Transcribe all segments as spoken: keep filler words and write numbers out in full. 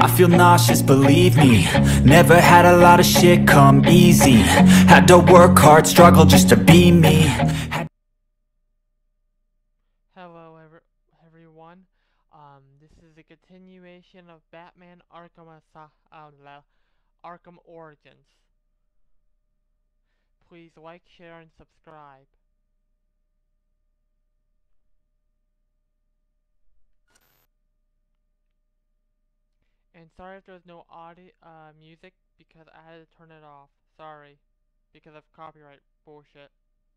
I feel nauseous, believe me. Never had a lot of shit come easy. Had to work hard, struggle just to be me. Had Hello, every everyone. Um, this is a continuation of Batman Arkham Asa uh, Arkham Origins. Please like, share, and subscribe. And sorry if there's no audio, uh, music because I had to turn it off. Sorry, because of copyright bullshit.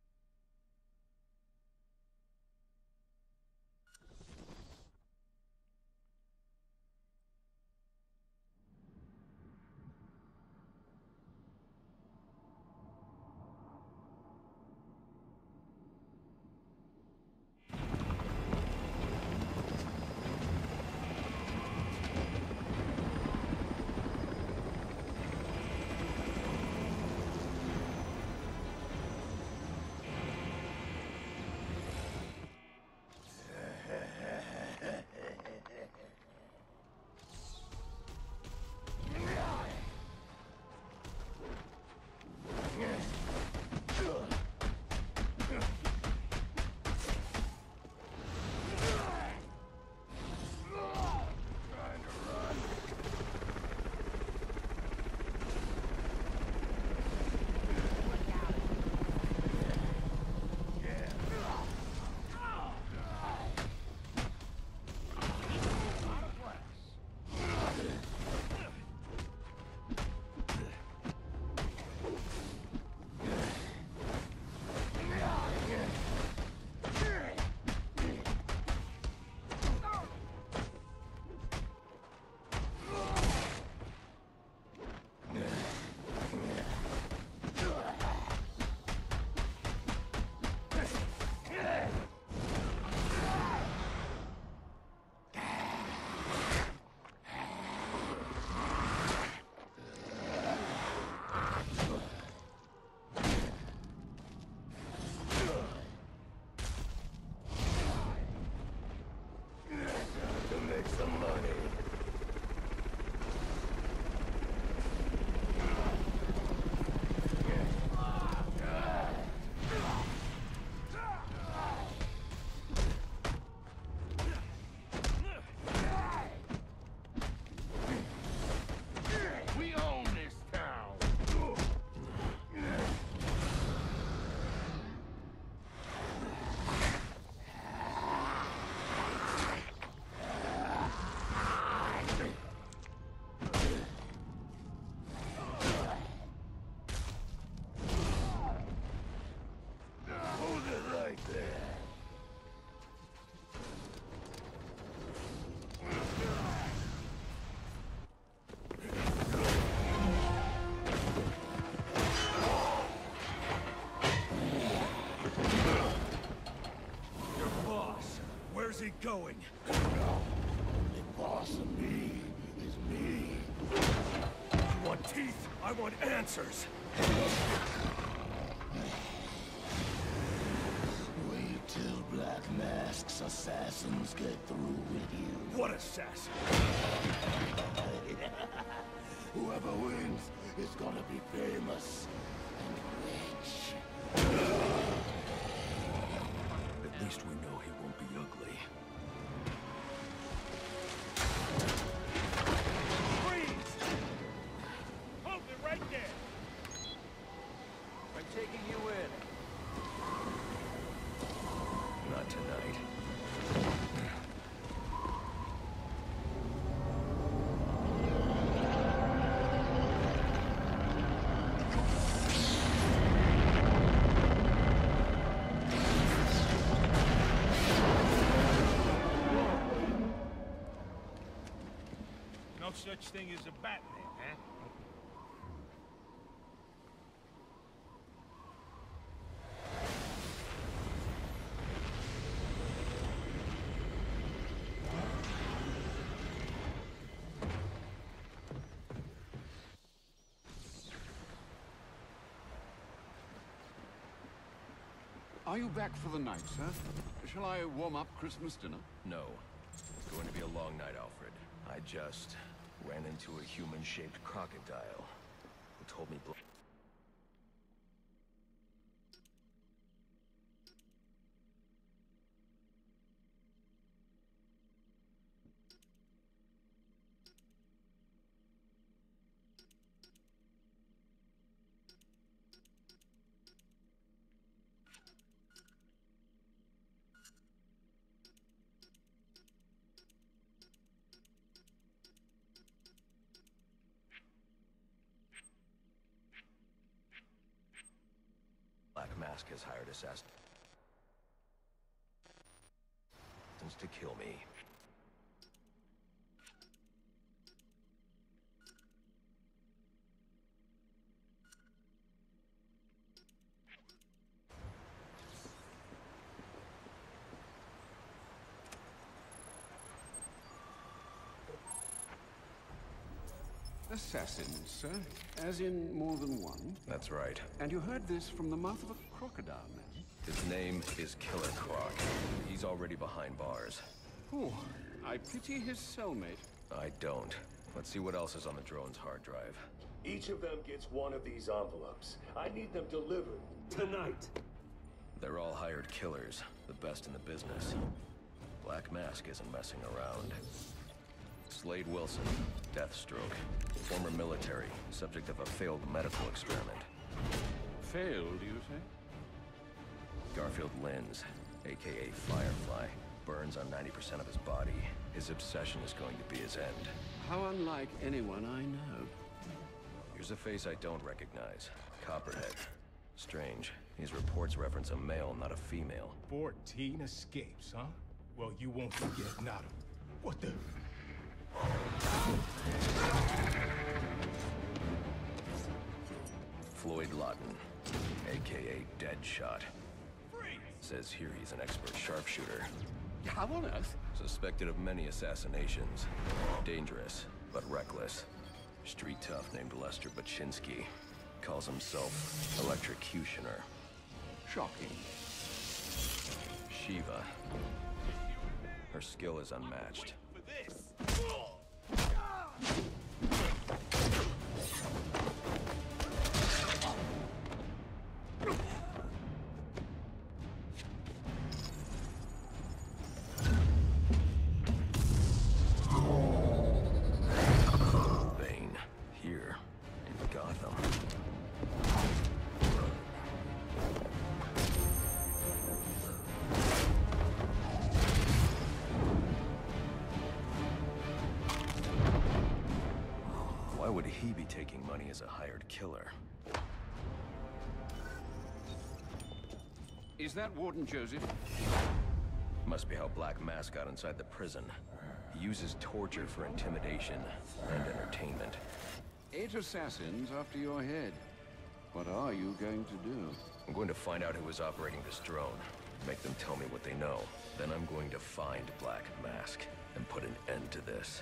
Where's he going? The boss of me is me. You want teeth? I want answers. Wait till Black Mask's assassins get through with you. What assassin? Whoever wins is gonna be famous and rich. At least we know he won't be ugly. Freeze! Hold it right there! I'm taking you in. Not tonight. No such thing as a Batman, huh? Are you back for the night, sir? Shall I warm up Christmas dinner? No. It's going to be a long night, Alfred. I just Ran into a human-shaped crocodile who told me... Black Mask has hired assassins to kill me. Assassins, sir? As in more than one? That's right. And you heard this from the mouth of a crocodile, man? His name is Killer Croc. He's already behind bars. Oh, I pity his cellmate. I don't. Let's see what else is on the drone's hard drive. Each of them gets one of these envelopes. I need them delivered tonight. They're all hired killers, the best in the business. Black Mask isn't messing around. Slade Wilson, Deathstroke, former military, subject of a failed medical experiment. Failed, you say? Garfield Linz, aka Firefly, burns on ninety percent of his body. His obsession is going to be his end. How unlike anyone I know. Here's a face I don't recognize. Copperhead. Strange. These reports reference a male, not a female. Fourteen escapes, huh? Well, you won't forget Nada. What the... Floyd Lawton, aka Deadshot. Says here he's an expert sharpshooter. How on earth? Suspected of many assassinations. Dangerous, but reckless. Street tough named Lester Baczynski. Calls himself Electrocutioner. Shocking. Shiva. Her skill is unmatched. Bane, here in Gotham. Why would he be taking money as a hired killer? Is that Warden Joseph? Must be how Black Mask got inside the prison. He uses torture for intimidation and entertainment. Eight assassins after your head. What are you going to do? I'm going to find out who is operating this drone. Make them tell me what they know. Then I'm going to find Black Mask and put an end to this.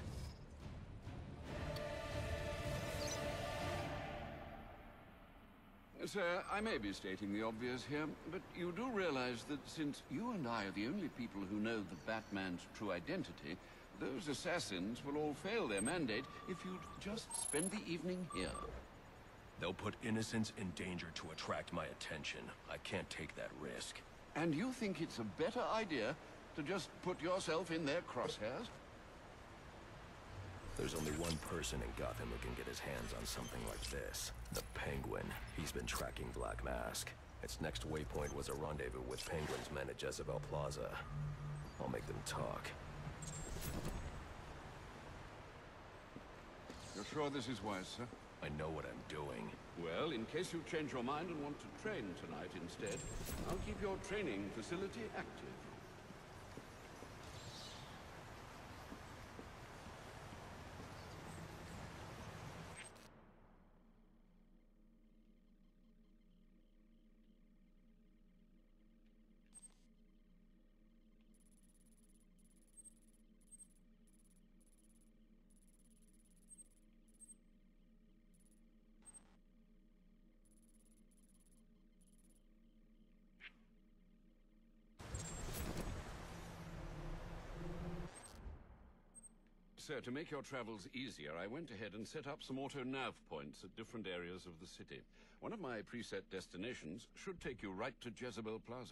Sir, I may be stating the obvious here, but you do realize that since you and I are the only people who know the Batman's true identity, those assassins will all fail their mandate if you'd just spend the evening here. They'll put innocents in danger to attract my attention. I can't take that risk. And you think it's a better idea to just put yourself in their crosshairs? There's only one person in Gotham who can get his hands on something like this. The Penguin. He's been tracking Black Mask. Its next waypoint was a rendezvous with Penguin's men at Jezebel Plaza. I'll make them talk. You're sure this is wise, sir? I know what I'm doing. Well, in case you change your mind and want to train tonight instead, I'll keep your training facility active. sir, to make your travels easier, I went ahead and set up some auto-nav points at different areas of the city. One of my preset destinations should take you right to Jezebel Plaza.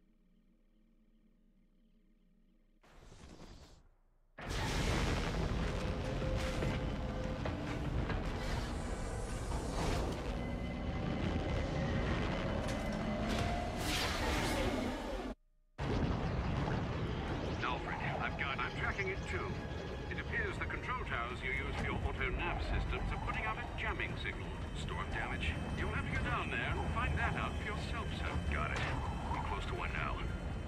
Alfred, I've got... I'm tracking it too. It appears the control towers you use for your auto-nav systems are putting out a jamming signal. Storm damage? You'll have to go down there and find that out for yourself, sir. Got it. I'm close to one now.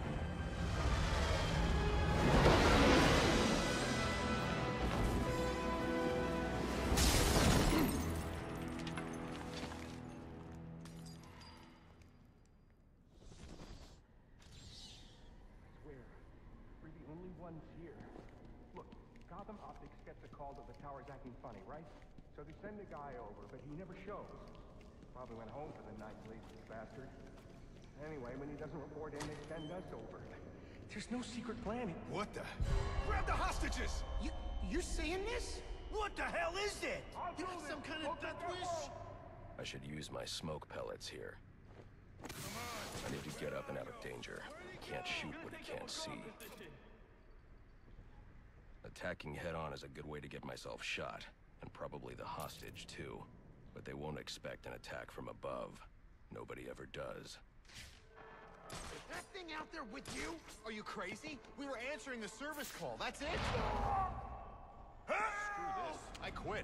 We're the only ones here. Look, Gotham Optics gets a call that the tower's acting funny, right? So they send the guy over, but he never shows. Probably went home for the night, lazy bastard. Anyway, when he doesn't report in, they send us over. There's no secret plan. What the? Grab the hostages! You, you're saying this? What the hell is it? You have some kind of death wish? I should use my smoke pellets here. I need to get up and out of danger. You can't shoot what you can't see. Attacking head-on is a good way to get myself shot, and probably the hostage, too. But they won't expect an attack from above. Nobody ever does. Is that thing out there with you? Are you crazy? We were answering the service call, that's it? Screw this. I quit.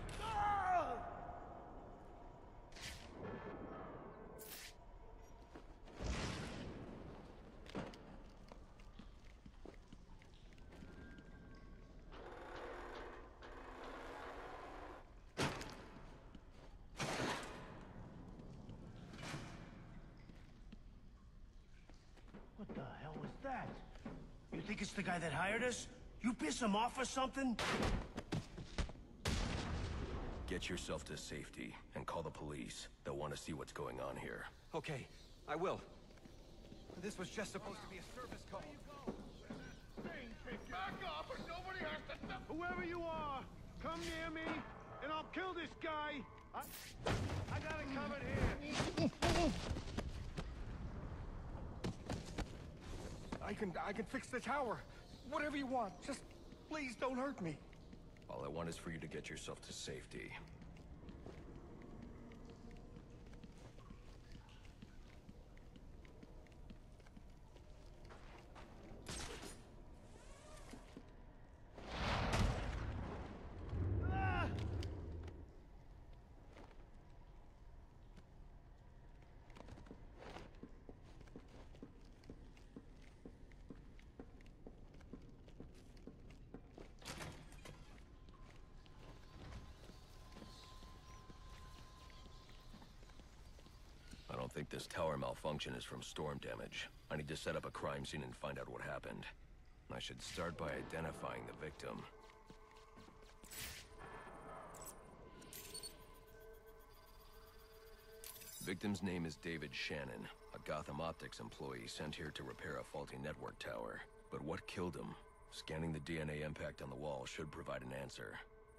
What the hell was that? You think it's the guy that hired us? You piss him off or something? Get yourself to safety and call the police. They'll want to see what's going on here. Okay, I will. This was just supposed to be a service call. Back up or nobody has to stop! Whoever you are, come near me, and I'll kill this guy. I, I got it covered here. I can, I can fix the tower. Whatever you want. Just please don't hurt me. All I want is for you to get yourself to safety. I don't think this tower malfunction is from storm damage. I need to set up a crime scene and find out what happened. I should start by identifying the victim. Victim's name is David Shannon, a Gotham Optics employee sent here to repair a faulty network tower. But what killed him? Scanning the D N A impact on the wall should provide an answer.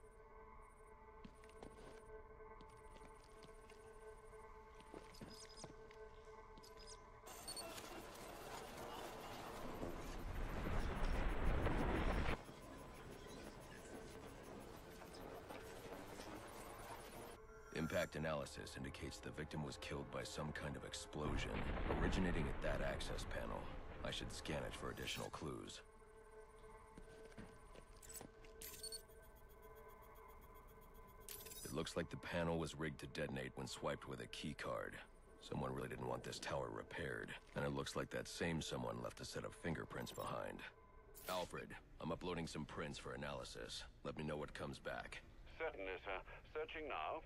Impact analysis indicates the victim was killed by some kind of explosion, originating at that access panel. I should scan it for additional clues. It looks like the panel was rigged to detonate when swiped with a key card. Someone really didn't want this tower repaired, and it looks like that same someone left a set of fingerprints behind. Alfred, I'm uploading some prints for analysis. Let me know what comes back. Certainly, sir. Searching now.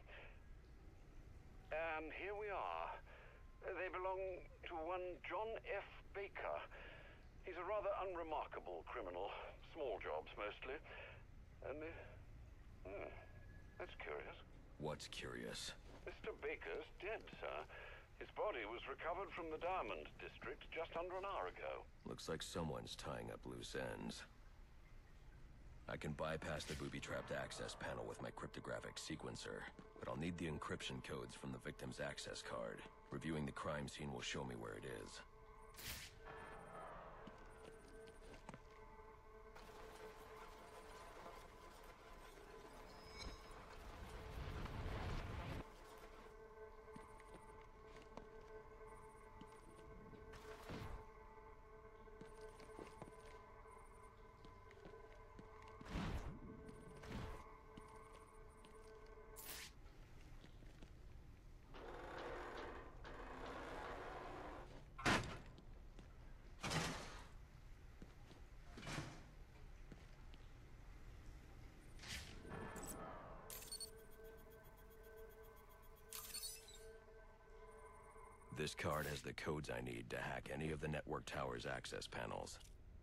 And here we are. They belong to one John F. Baker. He's a rather unremarkable criminal. Small jobs, mostly. And... Uh, hmm, that's curious. What's curious? Mister Baker's dead, sir. His body was recovered from the Diamond District just under an hour ago. Looks like someone's tying up loose ends. I can bypass the booby-trapped access panel with my cryptographic sequencer, but I'll need the encryption codes from the victim's access card. Reviewing the crime scene will show me where it is. This card has the codes I need to hack any of the network tower's access panels.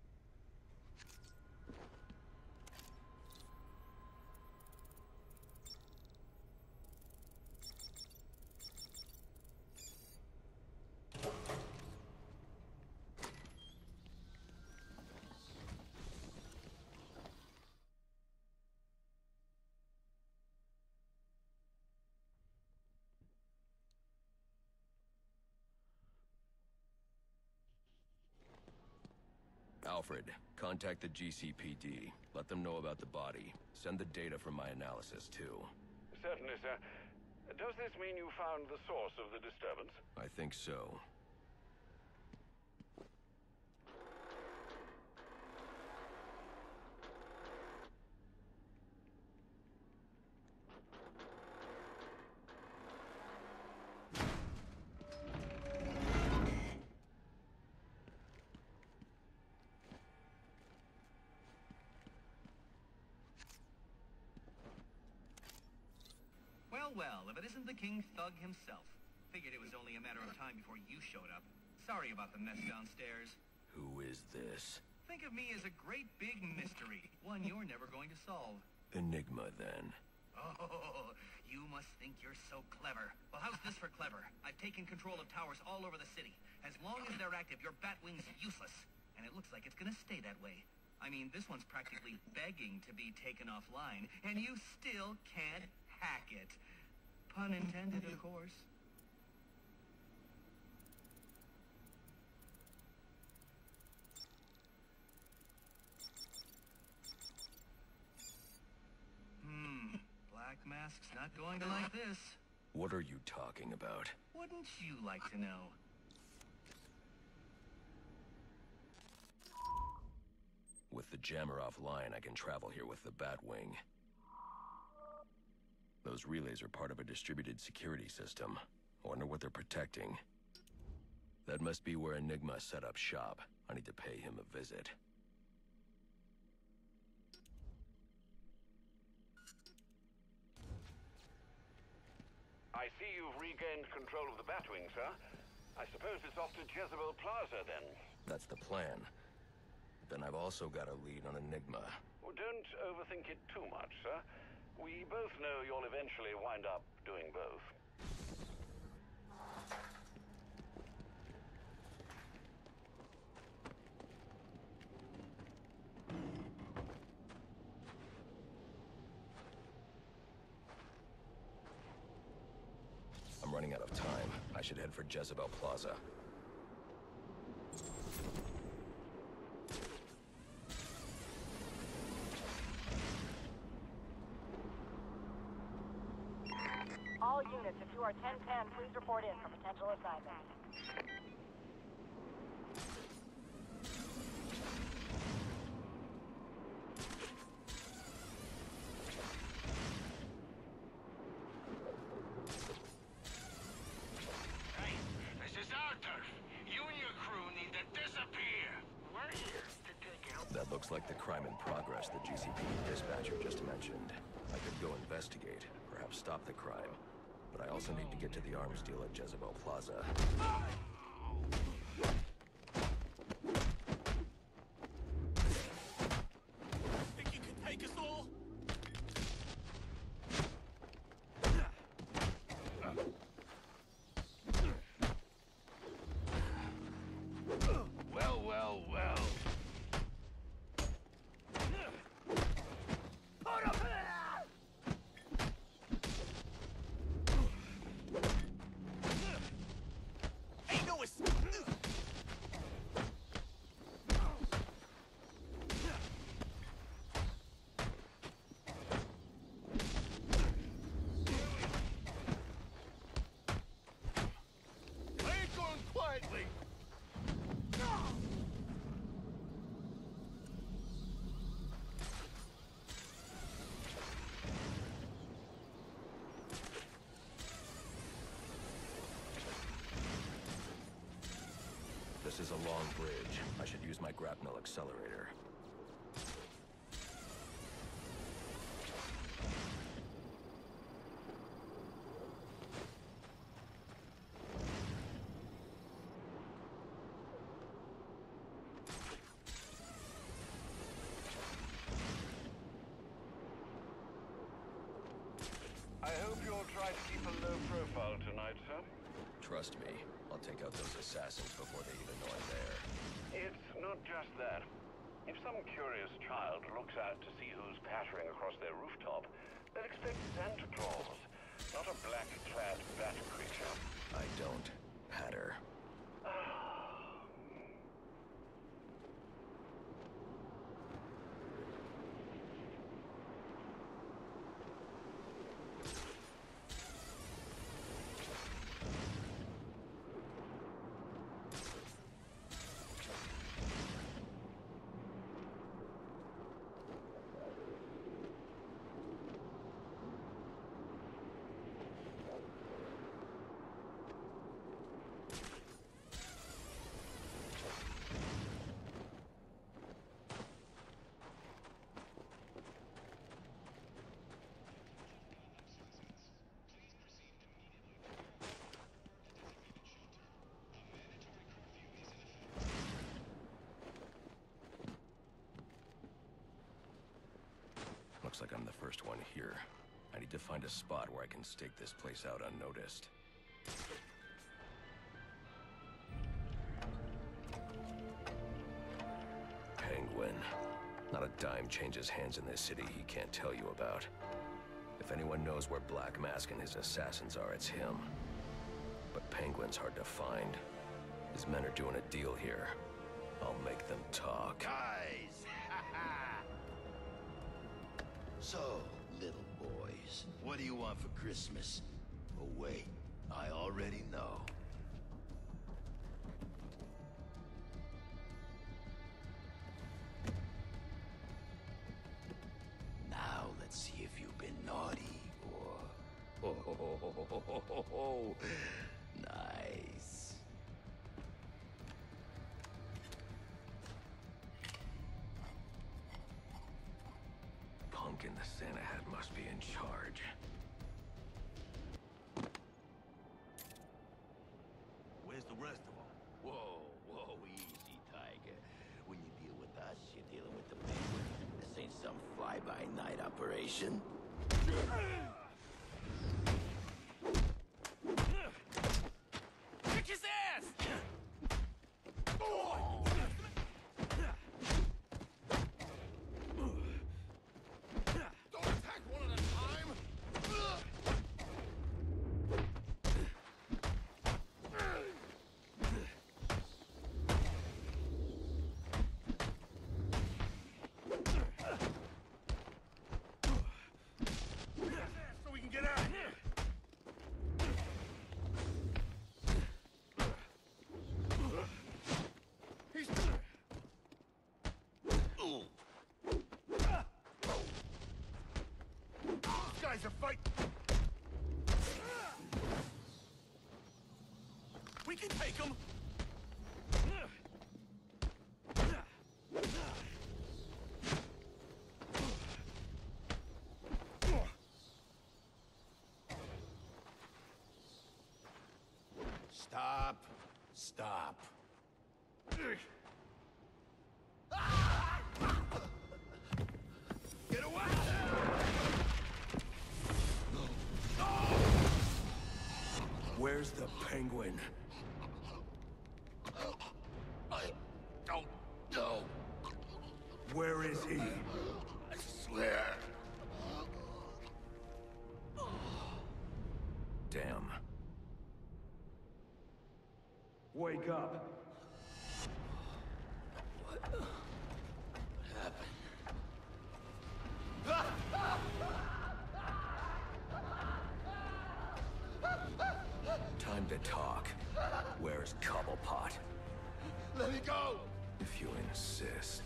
Alfred, contact the G C P D. Let them know about the body. Send the data from my analysis, too. Certainly, sir. Does this mean you found the source of the disturbance? I think so. Well, if it isn't the King Thug himself. Figured it was only a matter of time before you showed up. Sorry about the mess downstairs. Who is this? Think of me as a great big mystery, one you're never going to solve. Enigma, then. Oh, you must think you're so clever. Well, how's this for clever? I've taken control of towers all over the city. As long as they're active, your Batwing's useless. And it looks like it's gonna stay that way. I mean, this one's practically begging to be taken offline, and you still can't hack it. Pun intended, of course. Hmm. Black Mask's not going to like this. What are you talking about? Wouldn't you like to know? With the jammer offline, I can travel here with the Batwing. Those relays are part of a distributed security system. I wonder what they're protecting. That must be where Enigma set up shop. I need to pay him a visit. I see you've regained control of the Batwing, sir. I suppose it's off to Jezebel Plaza, then. That's the plan. Then I've also got a lead on Enigma. Well, don't overthink it too much, sir. We both know you'll eventually wind up doing both. I'm running out of time. I should head for Jezebel Plaza. All units, if you are ten ten, please report in for potential assignment. Hey, this is Arthur. You and your crew need to disappear. We're here to take out... That looks like the crime in progress the G C P D dispatcher just mentioned. I could go investigate, perhaps stop the crime. But I also need to get to the arms deal at Jezebel Plaza. Think you can take us all? Well, well, well. tightly. This is a long bridge. I should use my grapnel accelerator. I hope you'll try to keep a low profile tonight, sir. Trust me, I'll take out those assassins before they even know I'm there. It's not just that. If some curious child looks out to see who's pattering across their rooftop, they'll expect Santa Claus, not a black-clad bat creature. I don't patter. Looks like I'm the first one here. I need to find a spot where I can stake this place out unnoticed. Penguin. Not a dime changes hands in this city he can't tell you about. If anyone knows where Black Mask and his assassins are, it's him. But Penguin's hard to find. His men are doing a deal here. I'll make them talk. Guys! So, little boys, what do you want for Christmas? Oh wait, I already know. Now let's see if you've been naughty or... Oh, ho, ho, ho, ho, ho, ho, ho. Nice. Pumpkin the Santa hat must be in charge. Where's the rest of them? Whoa, whoa, easy, Tiger. When you deal with us, you're dealing with the Penguin. This ain't some fly-by-night operation. Kick his ass! Don't attack one at a time! So we can get out of here! He's... These guys are fighting! We can take them! Stop. Stop. Get away! Where's the Penguin? I don't know. Where is he? I swear. Damn. Wake up. What happened? time to talk. Where's Cobblepot? Let me go! If you insist.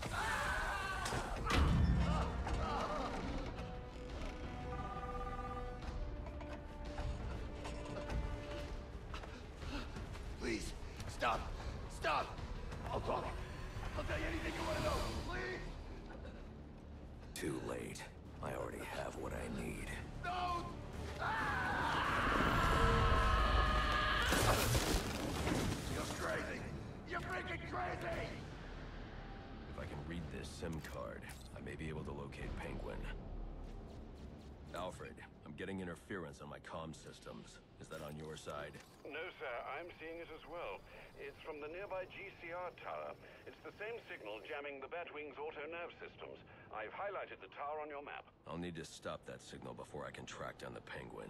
Please, stop! Stop! I'll talk. I'll tell you anything you want to know, please! Too late. I already have what I need. No! You're crazy! You're freaking crazy! If I can read this SIM card, I may be able to locate Penguin. Alfred, I'm getting interference on my comm systems. Is that on your side? No, sir. I'm seeing it as well. It's from the nearby G C R tower. It's the same signal jamming the Batwing's auto-nav systems. I've highlighted the tower on your map. I'll need to stop that signal before I can track down the Penguin.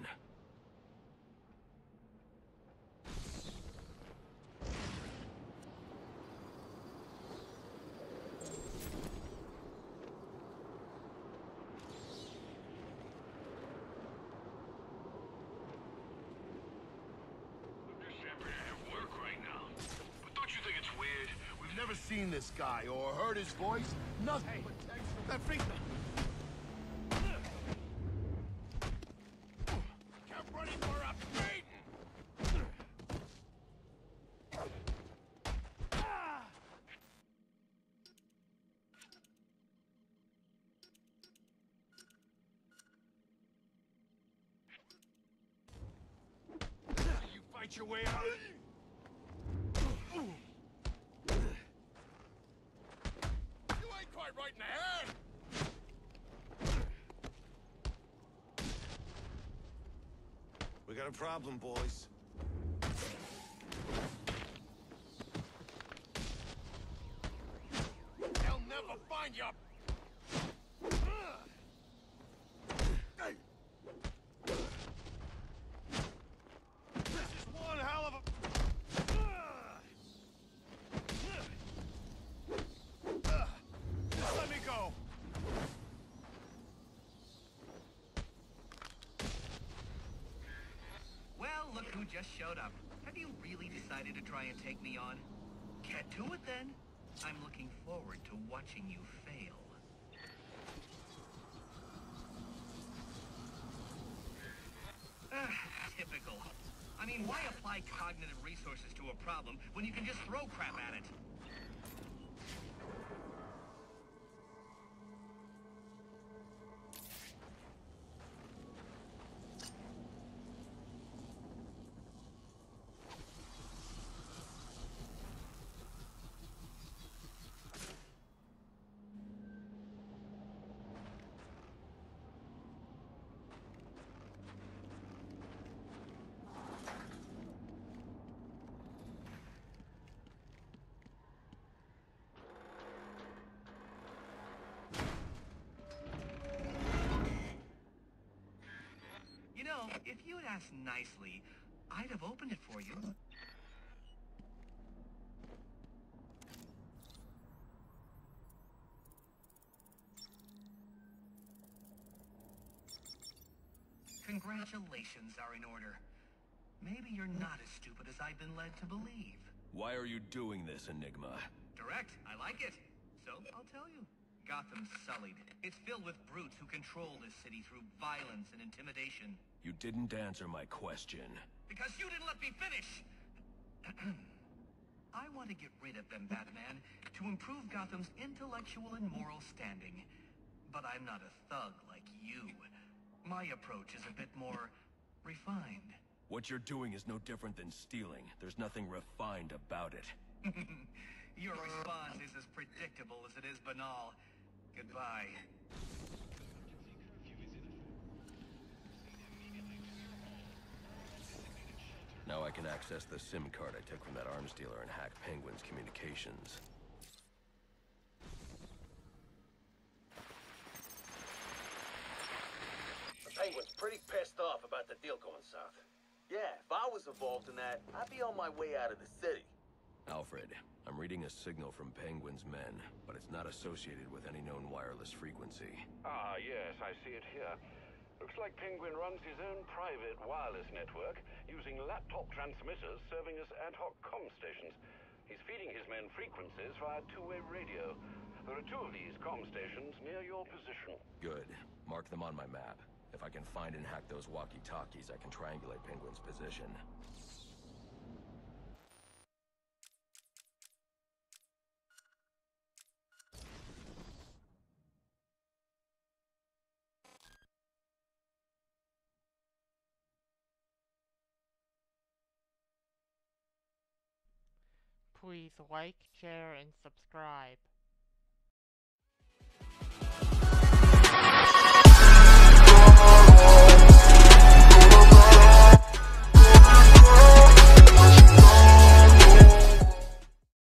Never seen this guy or heard his voice. Nothing. Hey, that freak. Kept running for a maiden. You fight your way out. Right in the head! We got a problem, boys. They'll never find you! This is one hell of a... Let me go! Well, look who just showed up. Have you really decided to try and take me on? Get to it then. I'm looking forward to watching you fail. Ah, typical. I mean, why apply cognitive resources to a problem when you can just throw crap at it? If you had asked nicely, I'd have opened it for you. Congratulations are in order. Maybe you're not as stupid as I've been led to believe. Why are you doing this, Enigma? Direct. I like it. So, I'll tell you. Gotham's sullied. It's filled with brutes who control this city through violence and intimidation. You didn't answer my question. Because you didn't let me finish! I want to get rid of them, Batman, to improve Gotham's intellectual and moral standing. But I'm not a thug like you. My approach is a bit more refined. What you're doing is no different than stealing. There's nothing refined about it. Your response is as predictable as it is banal. Goodbye. Now I can access the SIM card I took from that arms dealer and hack Penguin's communications. The Penguin's pretty pissed off about the deal going south. Yeah, if I was involved in that, I'd be on my way out of the city. Alfred, I'm reading a signal from Penguin's men, but it's not associated with any known wireless frequency. Ah, yes, I see it here. Looks Looks like Penguin runs his own private wireless network, using laptop transmitters serving as ad hoc comm stations. He's feeding his men frequencies via two-way radio. There are two of these comm stations near your position. Good. Mark them on my map. If I can find and hack those walkie-talkies, I can triangulate Penguin's position. Please like, share, and subscribe.